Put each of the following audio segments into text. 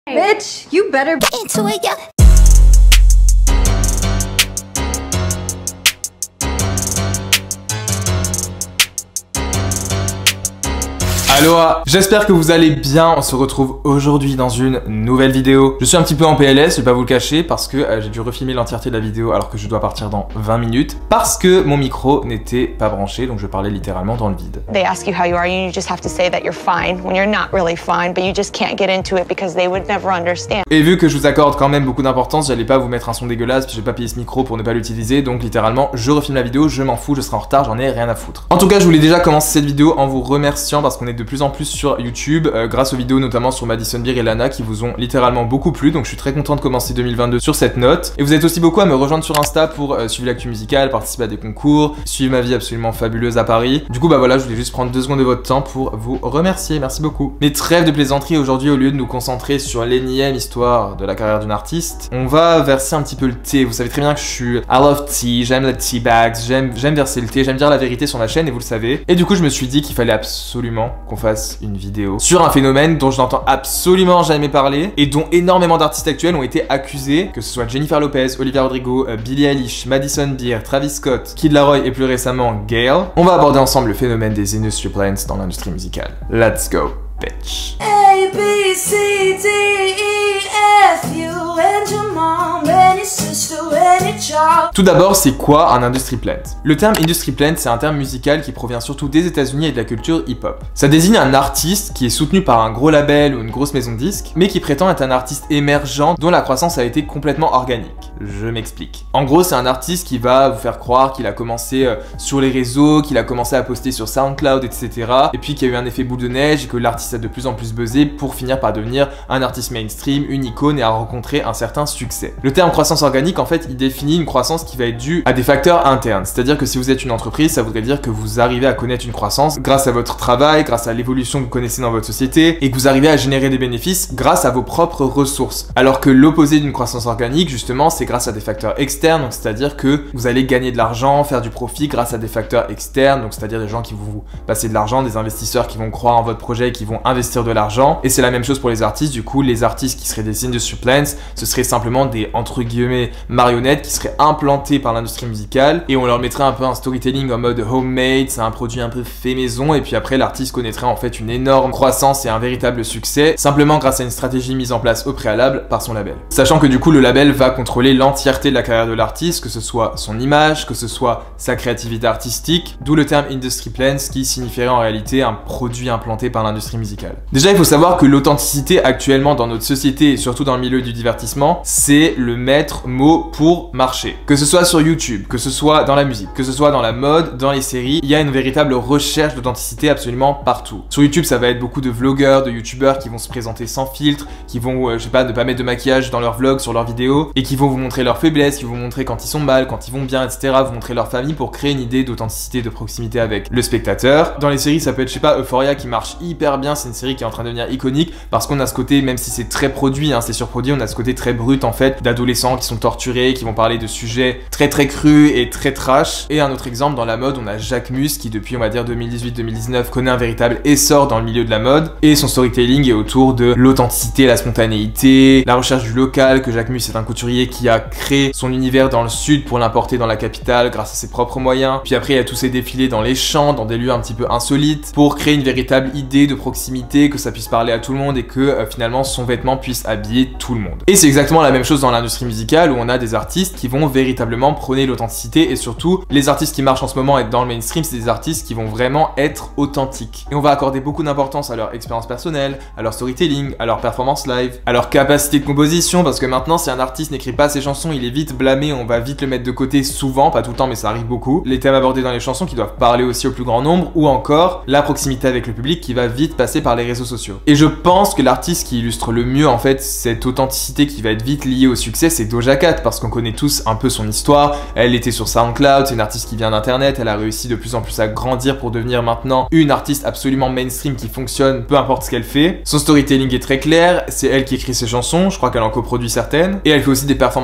Bitch, you better be into it, yeah. Aloha, j'espère que vous allez bien, on se retrouve aujourd'hui dans une nouvelle vidéo. Je suis un petit peu en PLS, je vais pas vous le cacher, parce que j'ai dû refilmer l'entièreté de la vidéo alors que je dois partir dans 20 minutes, parce que mon micro n'était pas branché, donc je parlais littéralement dans le vide. They ask you how you are, you just have to say that you're fine when you're not really fine, but you just can't get into it because they would never understand. Et vu que je vous accorde quand même beaucoup d'importance, j'allais pas vous mettre un son dégueulasse, puis je vais pas payer ce micro pour ne pas l'utiliser, donc littéralement, je refilme la vidéo, je m'en fous, je serai en retard, j'en ai rien à foutre. En tout cas, je voulais déjà commencer cette vidéo en vous remerciant parce qu'on est de plus en plus sur YouTube, grâce aux vidéos notamment sur Madison Beer et Lana qui vous ont littéralement beaucoup plu, donc je suis très content de commencer 2022 sur cette note. Et vous êtes aussi beaucoup à me rejoindre sur Insta pour suivre l'actu musicale, participer à des concours, suivre ma vie absolument fabuleuse à Paris. Du coup bah voilà, je voulais juste prendre 2 secondes de votre temps pour vous remercier, merci beaucoup. Mais trêve de plaisanterie, aujourd'hui au lieu de nous concentrer sur l'énième histoire de la carrière d'une artiste, on va verser un petit peu le thé. Vous savez très bien que je suis I love tea, j'aime la tea bags, j'aime verser le thé, j'aime dire la vérité sur ma chaîne et vous le savez. Et du coup je me suis dit qu'il fallait absolument qu'on fasse une vidéo sur un phénomène dont je n'entends absolument jamais parler et dont énormément d'artistes actuels ont été accusés, que ce soit Jennifer Lopez, Olivia Rodrigo, Billie Eilish, Madison Beer, Travis Scott, Kid Laroi et plus récemment Gayle. On va aborder ensemble le phénomène des industry plants dans l'industrie musicale. Let's go, bitch. A, B, C, D, E, F, U, and your mom, and your sister, and your child. Tout d'abord, c'est quoi un industry plant? Le terme industry plant, c'est un terme musical qui provient surtout des États-Unis et de la culture hip-hop. Ça désigne un artiste qui est soutenu par un gros label ou une grosse maison de disques, mais qui prétend être un artiste émergent dont la croissance a été complètement organique. Je m'explique. En gros, c'est un artiste qui va vous faire croire qu'il a commencé sur les réseaux, qu'il a commencé à poster sur SoundCloud, etc. Et puis qu'il y a eu un effet boule de neige et que l'artiste a de plus en plus buzzé pour finir par devenir un artiste mainstream, une icône et à rencontrer un certain succès. Le terme croissance organique, en fait, il définit une croissance qui va être due à des facteurs internes. C'est-à-dire que si vous êtes une entreprise, ça voudrait dire que vous arrivez à connaître une croissance grâce à votre travail, grâce à l'évolution que vous connaissez dans votre société et que vous arrivez à générer des bénéfices grâce à vos propres ressources. Alors que l'opposé d'une croissance organique, justement, c'est grâce à des facteurs externes, donc c'est-à-dire que vous allez gagner de l'argent, faire du profit grâce à des facteurs externes, donc c'est-à-dire des gens qui vont vous passer de l'argent, des investisseurs qui vont croire en votre projet et qui vont investir de l'argent. Et c'est la même chose pour les artistes. Du coup, les artistes qui seraient des industry plants, ce seraient simplement des entre guillemets marionnettes qui seraient implantées par l'industrie musicale et on leur mettrait un peu un storytelling en mode homemade, c'est un produit un peu fait maison et puis après l'artiste connaîtrait en fait une énorme croissance et un véritable succès simplement grâce à une stratégie mise en place au préalable par son label. Sachant que du coup le label va contrôler l'entièreté de la carrière de l'artiste, que ce soit son image, que ce soit sa créativité artistique, d'où le terme industry plants qui signifierait en réalité un produit implanté par l'industrie musicale. Déjà il faut savoir que l'authenticité actuellement dans notre société et surtout dans le milieu du divertissement, c'est le maître mot pour marcher. Que ce soit sur YouTube, que ce soit dans la musique, que ce soit dans la mode, dans les séries, il y a une véritable recherche d'authenticité absolument partout. Sur YouTube, ça va être beaucoup de vlogueurs, de youtubeurs qui vont se présenter sans filtre, qui vont, je sais pas, ne pas mettre de maquillage dans leurs vlogs, sur leurs vidéos, et qui vont vous montrer leurs faiblesses, qui vont vous montrer quand ils sont mal, quand ils vont bien, etc., vous montrer leur famille pour créer une idée d'authenticité, de proximité avec le spectateur. Dans les séries, ça peut être, je sais pas, Euphoria qui marche hyper bien, c'est une série qui est en train de devenir iconique, parce qu'on a ce côté, même si c'est très produit, hein, c'est surproduit, on a ce côté très brut en fait, d'adolescents qui sont torturés, qui vont parler de sujets très crus et très trash. Et un autre exemple dans la mode, on a Jacques Mus qui depuis on va dire 2018-2019 connaît un véritable essor dans le milieu de la mode et son storytelling est autour de l'authenticité, la spontanéité, la recherche du local, que Jacques Mus est un couturier qui a créé son univers dans le sud pour l'importer dans la capitale grâce à ses propres moyens. Puis après il y a tous ces défilés dans les champs, dans des lieux un petit peu insolites pour créer une véritable idée de proximité, que ça puisse parler à tout le monde et que finalement son vêtement puisse habiller tout le monde. Et c'est exactement la même chose dans l'industrie musicale où on a des artistes qui vont véritablement prôner l'authenticité et surtout les artistes qui marchent en ce moment et dans le mainstream, c'est des artistes qui vont vraiment être authentiques. Et on va accorder beaucoup d'importance à leur expérience personnelle, à leur storytelling, à leur performance live, à leur capacité de composition parce que maintenant si un artiste n'écrit pas ses chansons, il est vite blâmé, on va vite le mettre de côté souvent, pas tout le temps mais ça arrive beaucoup. Les thèmes abordés dans les chansons qui doivent parler aussi au plus grand nombre ou encore la proximité avec le public qui va vite passer par les réseaux sociaux. Et je pense que l'artiste qui illustre le mieux en fait cette authenticité qui va être vite liée au succès, c'est Doja Cat parce qu'on connaît tous un peu son histoire. Elle était sur SoundCloud, c'est une artiste qui vient d'internet, elle a réussi de plus en plus à grandir pour devenir maintenant une artiste absolument mainstream qui fonctionne peu importe ce qu'elle fait. Son storytelling est très clair, c'est elle qui écrit ses chansons, je crois qu'elle en coproduit certaines et elle fait aussi des performances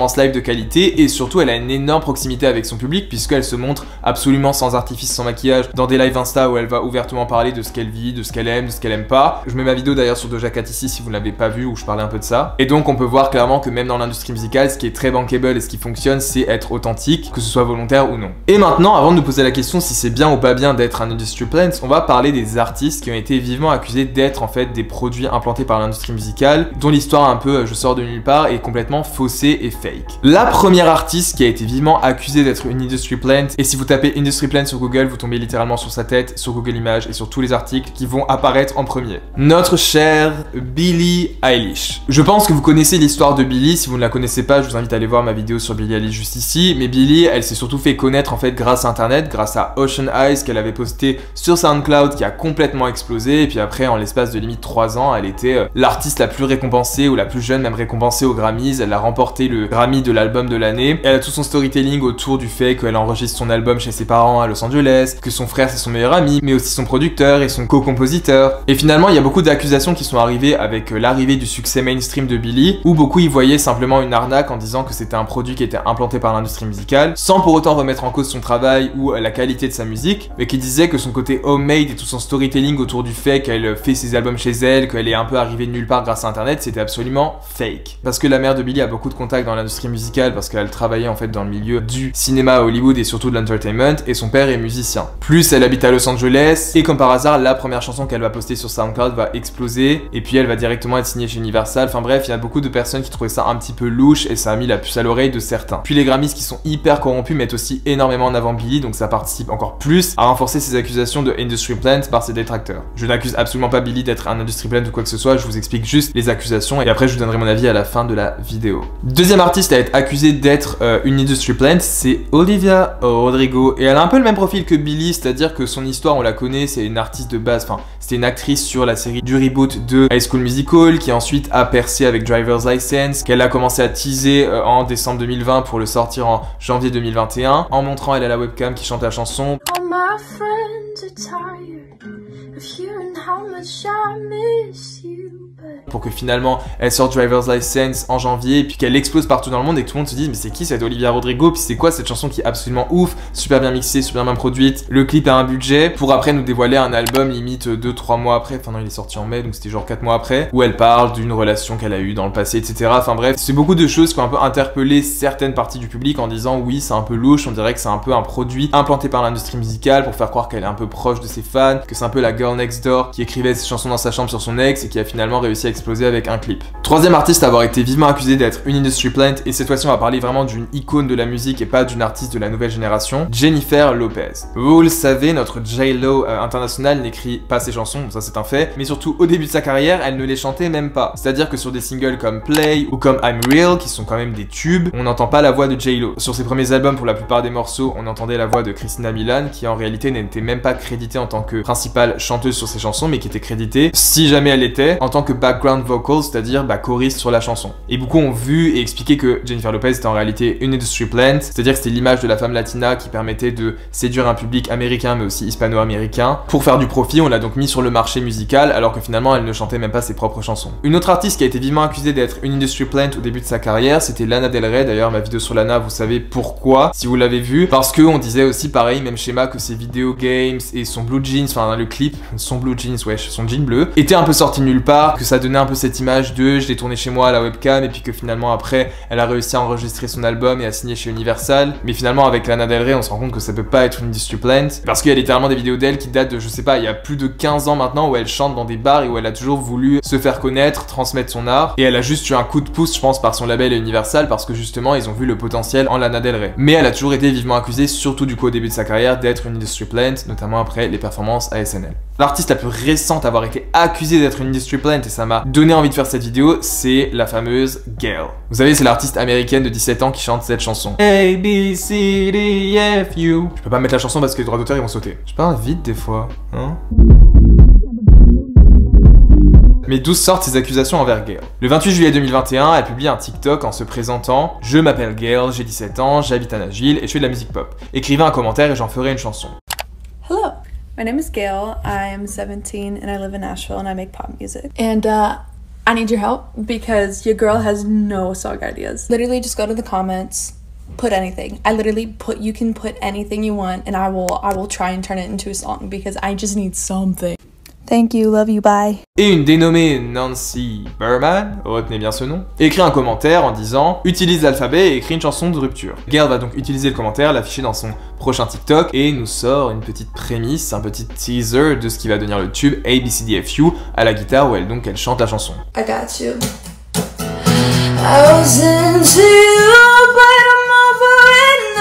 performances live de qualité et surtout elle a une énorme proximité avec son public puisqu'elle se montre absolument sans artifice, sans maquillage dans des lives Insta où elle va ouvertement parler de ce qu'elle vit, de ce qu'elle aime, de ce qu'elle aime pas. Je mets ma vidéo d'ailleurs sur Doja Cat ici si vous ne l'avez pas vu où je parlais un peu de ça. Et donc on peut voir clairement que même dans l'industrie musicale, ce qui est très bankable et ce qui fonctionne, c'est être authentique, que ce soit volontaire ou non. Et maintenant, avant de nous poser la question si c'est bien ou pas bien d'être un industry plant, on va parler des artistes qui ont été vivement accusés d'être en fait des produits implantés par l'industrie musicale, dont l'histoire un peu je sors de nulle part est complètement faussée et fake. La première artiste qui a été vivement accusée d'être une industry plant, et si vous tapez industry plant sur Google, vous tombez littéralement sur sa tête, sur Google Images et sur tous les articles qui vont apparaître en premier. Notre chère Billie Eilish. Je pense que vous connaissez l'histoire de Billie. Si vous ne la connaissez pas, je vous invite à aller voir ma vidéo sur Billie Eilish juste ici. Mais Billie, elle s'est surtout fait connaître en fait grâce à internet, grâce à Ocean Eyes qu'elle avait posté sur SoundCloud qui a complètement explosé. Et puis après, en l'espace de limite 3 ans, elle était l'artiste la plus récompensée ou la plus jeune même récompensée aux Grammys. Elle a remporté le Grammy de l'album de l'année. Elle a tout son storytelling autour du fait qu'elle enregistre son album chez ses parents à Los Angeles, que son frère c'est son meilleur ami, mais aussi son producteur et son co-compositeur. Et finalement, il y a beaucoup d'accusations qui sont arrivées avec l'arrivée du succès mainstream de Billie, où beaucoup y voyaient simplement une arnaque en disant que c'était un produit qui était implanté par l'industrie musicale, sans pour autant remettre en cause son travail ou la qualité de sa musique, mais qui disait que son côté homemade et tout son storytelling autour du fait qu'elle fait ses albums chez elle, qu'elle est un peu arrivée de nulle part grâce à internet, c'était absolument fake. Parce que la mère de Billie a beaucoup de contacts dans l'industrie musicale, parce qu'elle travaillait en fait dans le milieu du cinéma à Hollywood et surtout de l'entertainment, et son père est musicien. Plus elle habite à Los Angeles, et comme par hasard, la première chanson qu'elle va poster sur SoundCloud va exploser, et puis elle va directement être signée chez Universal. Enfin bref, il y a beaucoup de personnes qui trouvaient ça un petit peu louche, et ça a mis la puce à l'oreille de certains. Puis les Grammys qui sont hyper corrompus mettent aussi énormément en avant Billie, donc ça participe encore plus à renforcer ces accusations de industry plant par ses détracteurs. Je n'accuse absolument pas Billie d'être un industry plant ou quoi que ce soit, je vous explique juste les accusations, et après je vous donnerai mon avis à la fin de la vidéo. Deuxième artiste à être accusée d'être une industry plant, c'est Olivia Rodrigo, et elle a un peu le même profil que Billie, c'est-à-dire que son histoire on la connaît, c'est une artiste de base, enfin c'était une actrice sur la série du reboot de High School Musical qui ensuite a percé avec Driver's License, qu'elle a commencé à teaser en décembre 2020 pour le sortir en janvier 2021 en montrant elle à la webcam qui chante la chanson. All my friends are tired of hearing how much I miss you. Pour que finalement elle sorte Driver's License en janvier et puis qu'elle explose partout dans le monde et que tout le monde se dise mais c'est qui cette Olivia Rodrigo, puis c'est quoi cette chanson qui est absolument ouf, super bien mixée, super bien produite, le clip a un budget, pour après nous dévoiler un album limite 2-3 mois après, enfin non il est sorti en mai donc c'était genre 4 mois après, où elle parle d'une relation qu'elle a eue dans le passé, etc. Enfin bref, c'est beaucoup de choses qui ont un peu interpellé certaines parties du public en disant oui c'est un peu louche, on dirait que c'est un peu un produit implanté par l'industrie musicale pour faire croire qu'elle est un peu proche de ses fans, que c'est un peu la girl next door qui écrivait ses chansons dans sa chambre sur son ex et qui a finalement réussi à exploser avec un clip. Troisième artiste à avoir été vivement accusé d'être une industry plant, et cette fois-ci on va parler vraiment d'une icône de la musique et pas d'une artiste de la nouvelle génération, Jennifer Lopez. Vous le savez, notre J-Lo internationale n'écrit pas ses chansons, ça c'est un fait, mais surtout au début de sa carrière, elle ne les chantait même pas. C'est-à-dire que sur des singles comme Play ou comme I'm Real, qui sont quand même des tubes, on n'entend pas la voix de J-Lo. Sur ses premiers albums, pour la plupart des morceaux, on entendait la voix de Christina Milian, qui en réalité n'était même pas créditée en tant que principale chanteuse sur ses chansons, mais qui était créditée, si jamais elle l'était, en tant que background vocal, c'est-à-dire choriste sur la chanson. Et beaucoup ont vu et expliqué que Jennifer Lopez était en réalité une industry plant, c'est-à-dire que c'était l'image de la femme latina qui permettait de séduire un public américain mais aussi hispano-américain. Pour faire du profit, on l'a donc mis sur le marché musical alors que finalement elle ne chantait même pas ses propres chansons. Une autre artiste qui a été vivement accusée d'être une industry plant au début de sa carrière, c'était Lana Del Rey. D'ailleurs ma vidéo sur Lana, vous savez pourquoi si vous l'avez vu, parce que on disait aussi pareil, même schéma, que ses vidéo games et son blue jeans, enfin le clip, son blue jeans, wesh, son jean bleu, était un peu sorti nulle part, que ça donnait un peu cette image de je l'ai tourné chez moi à la webcam et puis que finalement après elle a réussi à enregistrer son album et à signer chez Universal. Mais finalement avec Lana Del Rey on se rend compte que ça peut pas être une industry plant parce qu'il y a littéralement des vidéos d'elle qui datent de je sais pas, il y a plus de 15 ans maintenant, où elle chante dans des bars et où elle a toujours voulu se faire connaître, transmettre son art, et elle a juste eu un coup de pouce je pense par son label Universal parce que justement ils ont vu le potentiel en Lana Del Rey. Mais elle a toujours été vivement accusée, surtout du coup au début de sa carrière, d'être une industry plant, notamment après les performances à SNL. L'artiste la plus récente à avoir été accusée d'être une industry plant, et ça m'a donné envie de faire cette vidéo, c'est la fameuse Gayle. Vous savez, c'est l'artiste américaine de 17 ans qui chante cette chanson. A, B, C, D, F, U. Je peux pas mettre la chanson parce que les droits d'auteur ils vont sauter. Je parle vite des fois, hein. Mais d'où sortent ces accusations envers Gayle? Le 28 juillet 2021, elle publie un TikTok en se présentant « Je m'appelle Gayle, j'ai 17 ans, j'habite à Nashville et je fais de la musique pop. Écrivez un commentaire et j'en ferai une chanson. » Hello, my name is Gayle. I am 17 and I live in Nashville and I make pop music. And I need your help because your girl has no song ideas. Literally just go to the comments, put anything. You can put anything you want and I will try and turn it into a song because I just need something. Thank you, love you, bye. Et une dénommée Nancy Berman, retenez bien ce nom, écrit un commentaire en disant « Utilise l'alphabet et écris une chanson de rupture ». Girl va donc utiliser le commentaire, l'afficher dans son prochain TikTok et nous sort une petite prémisse, un petit teaser de ce qui va devenir le tube ABCDFU à la guitare où elle chante la chanson. I got you. I was into you, but I'm over it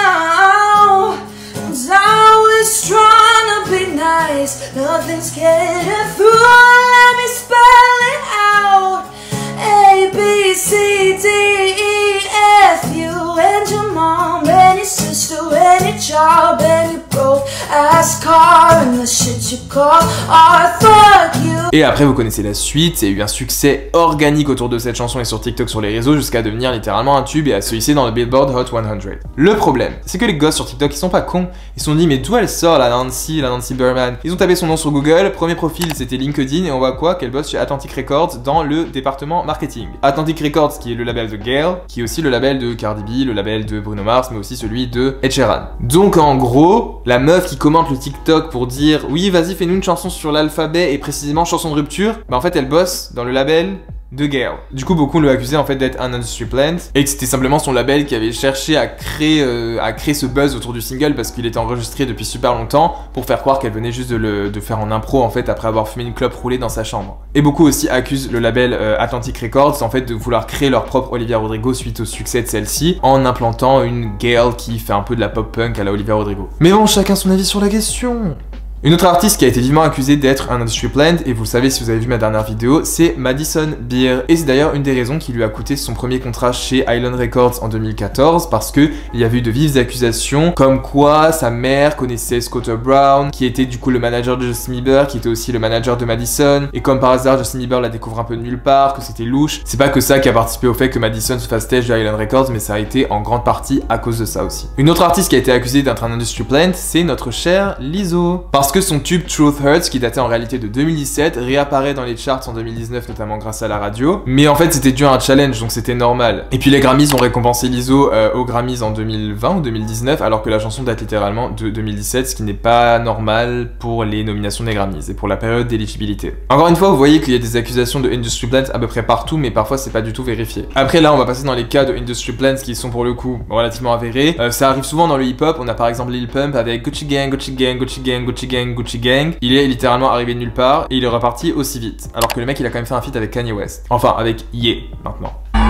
now. 'Cause I was trying to be nice. Nothing's getting through. Let me spell it out. A, B, C, D, E, F, U, and your mom, and your sister, and your job, and your broke ass car, and the shit you call art, fuck you. Et après vous connaissez la suite, il y a eu un succès organique autour de cette chanson et sur TikTok, sur les réseaux, jusqu'à devenir littéralement un tube et à se hisser dans le Billboard Hot 100. Le problème, c'est que les gosses sur TikTok ils sont pas cons, ils se sont dit mais d'où elle sort la Nancy Berman. Ils ont tapé son nom sur Google, premier profil c'était LinkedIn et on voit quoi, qu'elle bosse chez Atlantic Records dans le département marketing. Atlantic Records qui est le label de Gayle, qui est aussi le label de Cardi B, le label de Bruno Mars, mais aussi celui de Ed Sheeran. Donc en gros, la meuf qui commente le TikTok pour dire oui vas-y fais-nous une chanson sur l'alphabet et précisément chanson de rupture, bah en fait elle bosse dans le label de Gayle. Du coup beaucoup l'ont accusé en fait d'être un industry plant et que c'était simplement son label qui avait cherché à créer ce buzz autour du single parce qu'il était enregistré depuis super longtemps pour faire croire qu'elle venait juste de faire en impro en fait après avoir fumé une clope roulée dans sa chambre. Et beaucoup aussi accusent le label Atlantic Records en fait de vouloir créer leur propre Olivia Rodrigo suite au succès de celle-ci en implantant une Gayle qui fait un peu de la pop punk à la Olivia Rodrigo. Mais bon, chacun son avis sur la question. Une autre artiste qui a été vivement accusée d'être un industry plant, et vous le savez si vous avez vu ma dernière vidéo, c'est Madison Beer. Et c'est d'ailleurs une des raisons qui lui a coûté son premier contrat chez Island Records en 2014, parce que il y avait eu de vives accusations, comme quoi sa mère connaissait Scooter Brown, qui était du coup le manager de Justin Bieber, qui était aussi le manager de Madison, et comme par hasard Justin Bieber la découvre un peu de nulle part, que c'était louche. C'est pas que ça qui a participé au fait que Madison se fasse stage de Island Records, mais ça a été en grande partie à cause de ça aussi. Une autre artiste qui a été accusée d'être un industry plant, c'est notre cher Lizzo. Parce que son tube Truth Hurts, qui datait en réalité de 2017, réapparaît dans les charts en 2019, notamment grâce à la radio. Mais en fait, c'était dû à un challenge, donc c'était normal. Et puis les Grammys ont récompensé Lizzo aux Grammys en 2020 ou 2019, alors que la chanson date littéralement de 2017, ce qui n'est pas normal pour les nominations des Grammys et pour la période d'éligibilité. Encore une fois, vous voyez qu'il y a des accusations de industry plants à peu près partout, mais parfois c'est pas du tout vérifié. Après là, on va passer dans les cas de industry plants qui sont pour le coup relativement avérés. Ça arrive souvent dans le hip-hop. On a par exemple Lil Pump avec Gucci Gang, Gucci Gang, Gucci Gang, Gucci Gang, Gucci Gang. Il est littéralement arrivé de nulle part et il est reparti aussi vite. Alors que le mec il a quand même fait un feat avec Kanye West. Enfin avec Ye maintenant.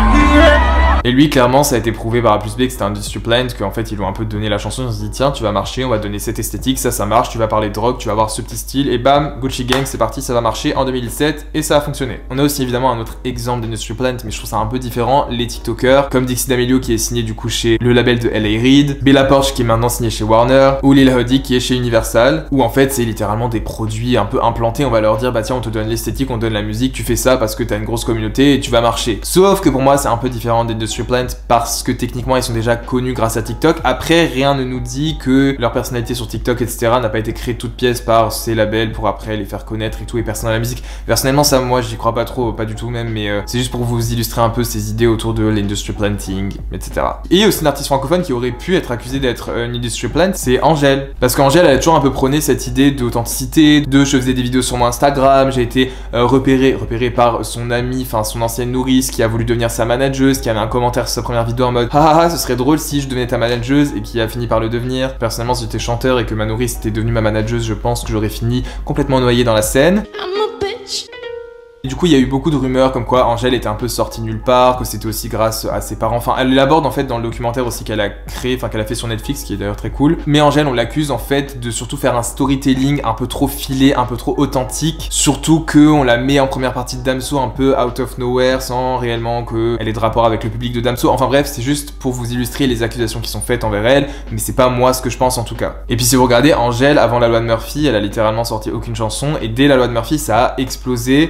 Et lui, clairement, ça a été prouvé par A plus B que c'était un industry plant, qu'en fait, ils lui ont un peu donné la chanson, ils se sont dit, tiens, tu vas marcher, on va te donner cette esthétique, ça marche, tu vas parler de drogue, tu vas avoir ce petit style, et bam, Gucci Gang, c'est parti, ça va marcher en 2017, et ça a fonctionné. On a aussi évidemment un autre exemple d'industry plant, mais je trouve ça un peu différent, les TikTokers, comme Dixie D'Amelio qui est signé du coup chez le label de L.A. Reid, Bella Poarch qui est maintenant signé chez Warner, ou Lil Huddy qui est chez Universal, où en fait, c'est littéralement des produits un peu implantés, on va leur dire, bah tiens, on te donne l'esthétique, on te donne la musique, tu fais ça parce que t'as une grosse communauté et tu vas marcher. Sauf que pour moi, c'est un peu différent d'industry plant parce que techniquement ils sont déjà connus grâce à TikTok. Après, rien ne nous dit que leur personnalité sur TikTok, etc. n'a pas été créée toute pièce par ces labels pour après les faire connaître et tout, et personne à la musique. Personnellement, ça, moi, j'y crois pas trop, pas du tout même, mais c'est juste pour vous illustrer un peu ces idées autour de l'industry planting, etc. Et aussi une artiste francophone qui aurait pu être accusée d'être une industry plant, c'est Angèle. Parce qu'Angèle, elle a toujours un peu prôné cette idée d'authenticité, de je faisais des vidéos sur mon Instagram, j'ai été repéré par son amie, enfin son ancienne nourrice qui a voulu devenir sa manageuse, qui avait un commentaire sur sa première vidéo en mode ah ce serait drôle si je devenais ta manageuse, et qui a fini par le devenir. Personnellement, si j'étais chanteur et que ma nourrice était devenue ma manageuse, je pense que j'aurais fini complètement noyé dans la scène. Et du coup, il y a eu beaucoup de rumeurs comme quoi Angèle était un peu sortie nulle part, que c'était aussi grâce à ses parents. Enfin, elle l'aborde en fait dans le documentaire aussi qu'elle a créé, enfin qu'elle a fait sur Netflix, qui est d'ailleurs très cool. Mais Angèle, on l'accuse en fait de surtout faire un storytelling un peu trop filé, un peu trop authentique. Surtout qu'on la met en première partie de Damso un peu out of nowhere, sans réellement qu'elle ait de rapport avec le public de Damso. Enfin bref, c'est juste pour vous illustrer les accusations qui sont faites envers elle, mais c'est pas moi ce que je pense en tout cas. Et puis si vous regardez, Angèle, avant la loi de Murphy, elle a littéralement sorti aucune chanson, et dès la loi de Murphy, ça a explosé. Et après son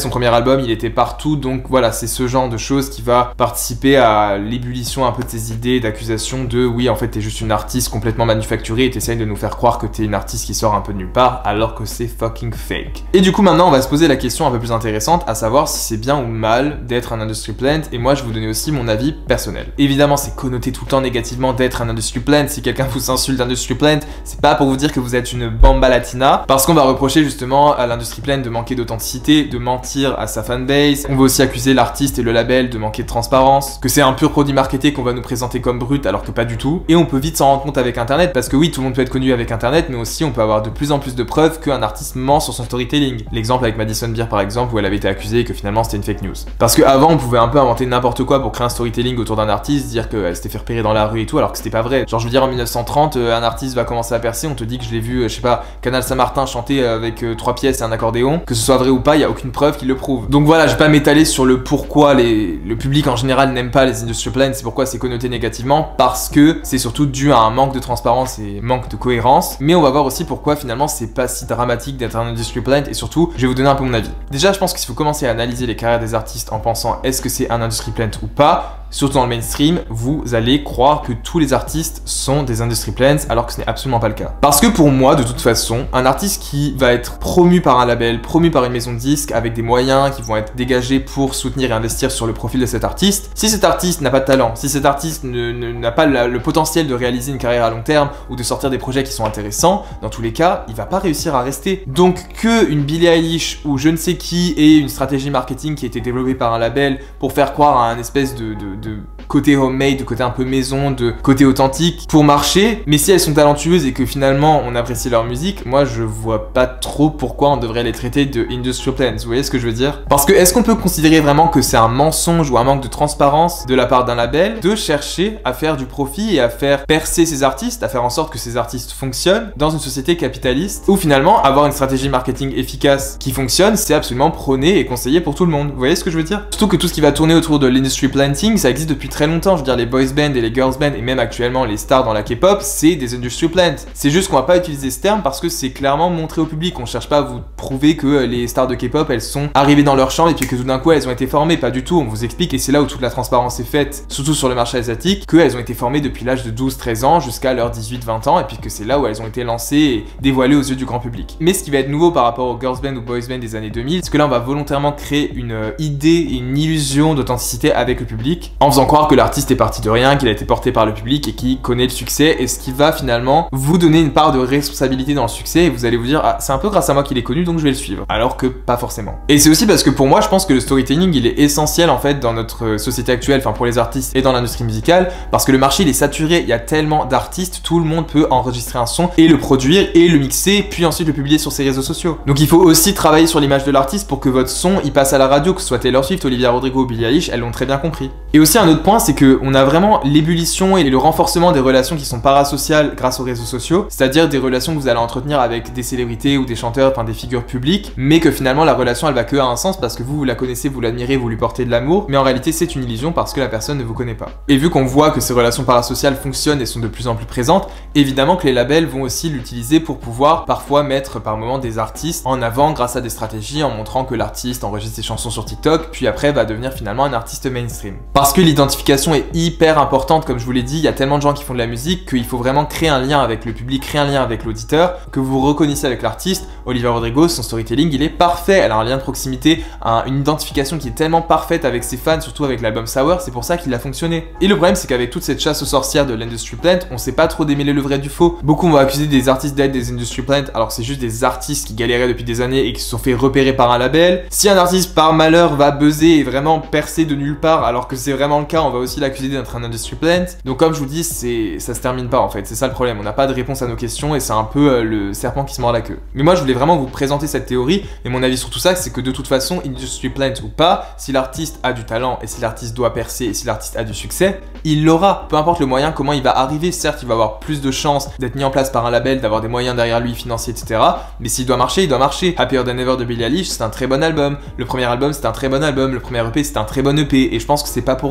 son premier album, il était partout, donc voilà, c'est ce genre de choses qui va participer à l'ébullition un peu de ses idées, d'accusations de oui, en fait, t'es juste une artiste complètement manufacturée et t'essayes de nous faire croire que t'es une artiste qui sort un peu de nulle part, alors que c'est fucking fake. Et du coup, maintenant, on va se poser la question un peu plus intéressante, à savoir si c'est bien ou mal d'être un industry plant, et moi, je vais vous donner aussi mon avis personnel. Évidemment, c'est connoté tout le temps négativement d'être un industry plant. Si quelqu'un vous insulte d'industry plant, c'est pas pour vous dire que vous êtes une bamba latina, parce qu'on va reprocher justement à l'industry plant de manquer d'authenticité, de mentir à sa fanbase. On va aussi accuser l'artiste et le label de manquer de transparence, que c'est un pur produit marketé qu'on va nous présenter comme brut alors que pas du tout. Et on peut vite s'en rendre compte avec internet, parce que oui, tout le monde peut être connu avec internet, mais aussi on peut avoir de plus en plus de preuves qu'un artiste ment sur son storytelling. L'exemple avec Madison Beer par exemple, où elle avait été accusée et que finalement c'était une fake news. Parce que avant on pouvait un peu inventer n'importe quoi pour créer un storytelling autour d'un artiste, dire qu'elle s'était fait repérer dans la rue et tout, alors que c'était pas vrai. Genre je veux dire en 1930, un artiste va commencer à percer, on te dit que je l'ai vu, je sais pas, Canal Saint-Martin chanter avec 3 pièces et un accordéon, que ce soit vrai ou pas, il y a aucune preuve qui le prouve. Donc voilà, je vais pas m'étaler sur le pourquoi le public en général n'aime pas les industry plants, c'est pourquoi c'est connoté négativement, parce que c'est surtout dû à un manque de transparence et manque de cohérence. Mais on va voir aussi pourquoi finalement c'est pas si dramatique d'être un industry plant, et surtout je vais vous donner un peu mon avis. Déjà, je pense que si vous commencez à analyser les carrières des artistes en pensant est-ce que c'est un industry plant ou pas, surtout dans le mainstream, vous allez croire que tous les artistes sont des industry plants, alors que ce n'est absolument pas le cas. Parce que pour moi, de toute façon, un artiste qui va être promu par un label, promu par une maison de disques, avec des moyens qui vont être dégagés pour soutenir et investir sur le profil de cet artiste, si cet artiste n'a pas de talent, si cet artiste n'a pas le potentiel de réaliser une carrière à long terme ou de sortir des projets qui sont intéressants, dans tous les cas, il va pas réussir à rester. Donc que une Billie Eilish ou je ne sais qui ait une stratégie marketing qui a été développée par un label pour faire croire à un espèce de côté homemade, de côté un peu maison, de côté authentique pour marcher, mais si elles sont talentueuses et que finalement on apprécie leur musique, moi je vois pas trop pourquoi on devrait les traiter de industry plants, vous voyez ce que je veux dire? Parce que est-ce qu'on peut considérer vraiment que c'est un mensonge ou un manque de transparence de la part d'un label de chercher à faire du profit et à faire percer ses artistes, à faire en sorte que ces artistes fonctionnent dans une société capitaliste où finalement avoir une stratégie marketing efficace qui fonctionne, c'est absolument prôné et conseillé pour tout le monde, vous voyez ce que je veux dire? Surtout que tout ce qui va tourner autour de l'industry planting, ça existe depuis très longtemps, je veux dire les boys band et les girls band et même actuellement les stars dans la K-pop, c'est des industry plants. C'est juste qu'on va pas utiliser ce terme parce que c'est clairement montré au public, on cherche pas à vous prouver que les stars de K-pop elles sont arrivées dans leur chambre et puis que tout d'un coup elles ont été formées, pas du tout, on vous explique et c'est là où toute la transparence est faite, surtout sur le marché asiatique, qu'elles ont été formées depuis l'âge de 12-13 ans jusqu'à leurs 18-20 ans et puis que c'est là où elles ont été lancées et dévoilées aux yeux du grand public. Mais ce qui va être nouveau par rapport aux girls band ou boys band des années 2000, c'est que là on va volontairement créer une idée et une illusion d'authenticité avec le public en faisant croire que l'artiste est parti de rien, qu'il a été porté par le public et qui connaît le succès, et ce qui va finalement vous donner une part de responsabilité dans le succès et vous allez vous dire ah c'est un peu grâce à moi qu'il est connu donc je vais le suivre, alors que pas forcément. Et c'est aussi parce que pour moi je pense que le storytelling il est essentiel en fait dans notre société actuelle, enfin pour les artistes et dans l'industrie musicale, parce que le marché il est saturé, il y a tellement d'artistes, tout le monde peut enregistrer un son et le produire et le mixer puis ensuite le publier sur ses réseaux sociaux. Donc il faut aussi travailler sur l'image de l'artiste pour que votre son il passe à la radio, que ce soit Taylor Swift, Olivia Rodrigo ou Billie Eilish, elles l'ont très bien compris. Et aussi un autre point, c'est que on a vraiment l'ébullition et le renforcement des relations qui sont parasociales grâce aux réseaux sociaux, c'est-à-dire des relations que vous allez entretenir avec des célébrités ou des chanteurs, enfin des figures publiques, mais que finalement la relation elle va que à un sens parce que vous la connaissez, vous l'admirez, vous lui portez de l'amour, mais en réalité c'est une illusion parce que la personne ne vous connaît pas. Et vu qu'on voit que ces relations parasociales fonctionnent et sont de plus en plus présentes, évidemment que les labels vont aussi l'utiliser pour pouvoir parfois mettre par moment des artistes en avant grâce à des stratégies en montrant que l'artiste enregistre ses chansons sur TikTok, puis après va devenir finalement un artiste mainstream. Parce que l'identification est hyper importante, comme je vous l'ai dit, il y a tellement de gens qui font de la musique qu'il faut vraiment créer un lien avec le public, créer un lien avec l'auditeur, que vous reconnaissiez avec l'artiste. Olivia Rodrigo, son storytelling, il est parfait, elle a un lien de proximité, une identification qui est tellement parfaite avec ses fans, surtout avec l'album Sour, c'est pour ça qu'il a fonctionné. Et le problème, c'est qu'avec toute cette chasse aux sorcières de l'industry plant, on sait pas trop démêler le vrai du faux. Beaucoup vont accuser des artistes d'être des industry plant, alors que c'est juste des artistes qui galéraient depuis des années et qui se sont fait repérer par un label. Si un artiste par malheur va buzzer et vraiment percer de nulle part, alors que c'est vraiment le cas, on va aussi l'accuser d'être un industry plant. Donc comme je vous dis, ça se termine pas en fait, c'est ça le problème, on n'a pas de réponse à nos questions et c'est un peu le serpent qui se mord la queue. Mais moi je voulais vraiment vous présenter cette théorie et mon avis sur tout ça, c'est que de toute façon, industry plant ou pas, si l'artiste a du talent et si l'artiste doit percer et si l'artiste a du succès, il l'aura, peu importe le moyen, comment il va arriver. Certes, il va avoir plus de chances d'être mis en place par un label, d'avoir des moyens derrière lui, financiers, etc. Mais s'il doit marcher, il doit marcher. Happier Than Ever de Billie Eilish, c'est un très bon album. Le premier album, c'est un très bon album. Le premier EP, c'est un très bon EP. Et je pense que c'est pas pour rien, c'est parce qu'à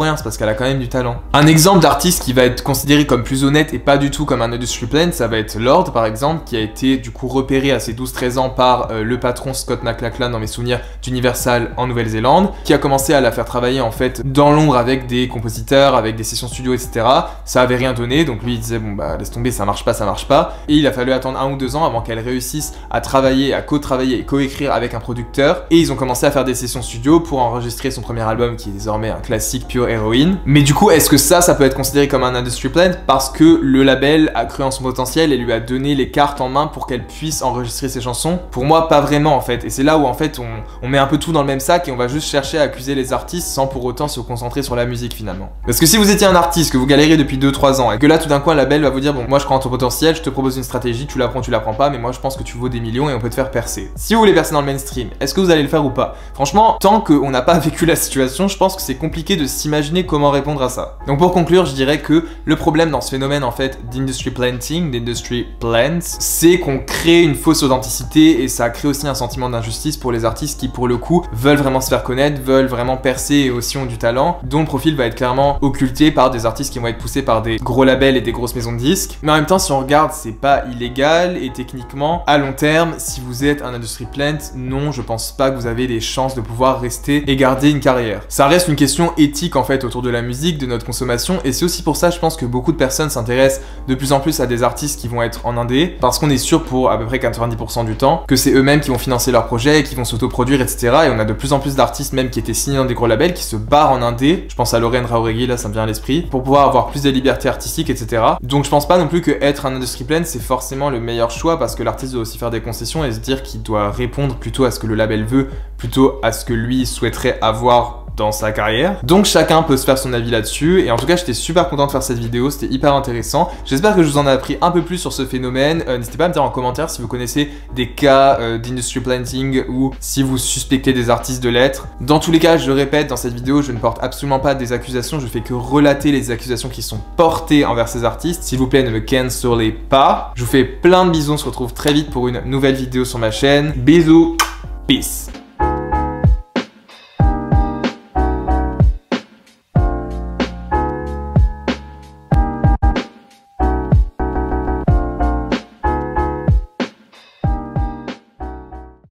qu'elle a quand même du talent. Un exemple d'artiste qui va être considéré comme plus honnête et pas du tout comme un industry plant, ça va être Lorde par exemple, qui a été du coup repéré à ses 12-13 ans par le patron Scott McLachlan dans mes souvenirs d'Universal en Nouvelle-Zélande, qui a commencé à la faire travailler en fait dans l'ombre avec des compositeurs, avec des sessions studio, etc. Ça avait rien donné, donc lui il disait bon bah laisse tomber, ça marche pas, et il a fallu attendre 1 ou 2 ans avant qu'elle réussisse à travailler, à co-travailler et co-écrire avec un producteur, et ils ont commencé à faire des sessions studio pour enregistrer son premier album qui est désormais un classique Pure Heroine. Mais du coup, est-ce que ça peut être considéré comme un industry plant parce que le label a cru en son potentiel et lui a donné les cartes en main pour qu'elle puisse enregistrer ses chansons? Pour moi, pas vraiment en fait, et c'est là où en fait on met un peu tout dans le même sac et on va juste chercher à accuser les artistes sans pour autant se concentrer sur la musique finalement. Parce que si vous étiez un artiste, que vous galérez depuis 2-3 ans et que là tout d'un coup un label va vous dire bon moi je crois en ton potentiel, je te propose une stratégie, tu la prends, tu la prends pas, mais moi je pense que tu vaux des millions et on peut te faire percer. Si vous voulez percer dans le mainstream, est-ce que vous allez le faire ou pas? Franchement, tant qu'on n'a pas vécu la situation, je pense que c'est compliqué de s'imaginer comment répondre à ça. Donc pour conclure, je dirais que le problème dans ce phénomène en fait d'industry planting, d'industry plants, c'est qu'on crée une fausse authenticité et ça crée aussi un sentiment d'injustice pour les artistes qui pour le coup veulent vraiment se faire connaître, veulent vraiment percer et aussi ont du talent, dont le profil va être clairement occulté par des artistes qui vont être poussés par des gros labels et des grosses maisons de disques. Mais en même temps, si on regarde, c'est pas illégal et techniquement, à long terme, si vous êtes un industry plant, non, je pense pas que vous avez des chances de pouvoir rester et garder une carrière. Ça reste une question éthique en fait autour de la musique, de notre consommation, et c'est aussi pour ça je pense que beaucoup de personnes s'intéressent de plus en plus à des artistes qui vont être en indé, parce qu'on est sûr pour à peu près 90% du temps que c'est eux-mêmes qui vont financer leurs projets, qui vont s'autoproduire, etc. Et on a de plus en plus d'artistes même qui étaient signés dans des gros labels qui se barrent en indé. Je pense à Lorraine Jauregui, là ça me vient à l'esprit, pour pouvoir avoir plus de liberté artistique, etc. Donc je pense pas non plus que être un industry plant c'est forcément le meilleur choix, parce que l'artiste doit aussi faire des concessions et se dire qu'il doit répondre plutôt à ce que le label veut, plutôt à ce que lui souhaiterait avoir dans sa carrière. Donc chacun peut se faire son avis là-dessus, et en tout cas j'étais super content de faire cette vidéo, c'était hyper intéressant. J'espère que je vous en ai appris un peu plus sur ce phénomène. N'hésitez pas à me dire en commentaire si vous connaissez des cas d'industry planting ou si vous suspectez des artistes de l'être. Dans tous les cas, je le répète, dans cette vidéo je ne porte absolument pas des accusations, je fais que relater les accusations qui sont portées envers ces artistes. S'il vous plaît, ne me cancelez pas. Je vous fais plein de bisous, on se retrouve très vite pour une nouvelle vidéo sur ma chaîne. Bisous, peace.